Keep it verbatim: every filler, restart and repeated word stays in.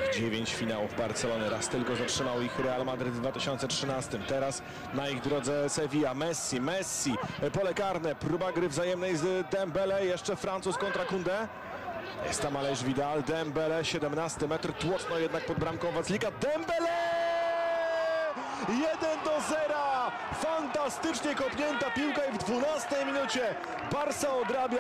Dziewięć finałów Barcelony, raz tylko zatrzymał ich Real Madryt w dwa tysiące trzynastym. Teraz na ich drodze Sevilla, Messi, Messi, pole karne, próba gry wzajemnej z Dembele, jeszcze Francuz kontra Koundé. Jest tam Aleix Vidal, Dembele, siedemnasty metr, tłocno jednak pod bramką Waclika, Dembele! jeden do zera! Fantastycznie kopnięta piłka i w dwunastej minucie Barca odrabia.